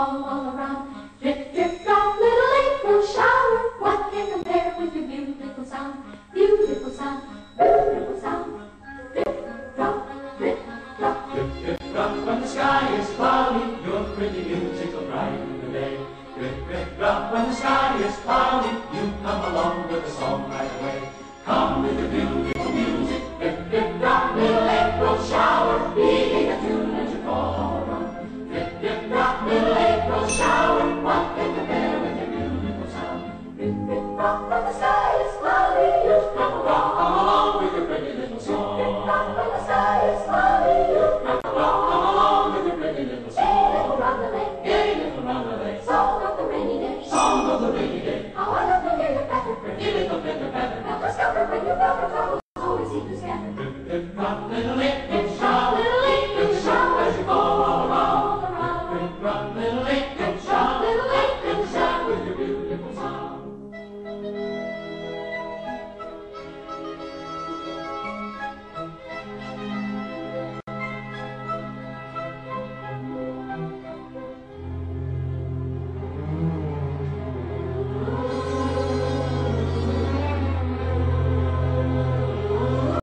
fall all around. Drip, drip, drop, little April shower. What can compare with your beautiful sound? Beautiful sound, beautiful sound. Drip, drop, drip, drop. Drip, drip, drop, when the sky is cloudy, your pretty music will brighten the day. Drip, drip, drop, when the sky is cloudy,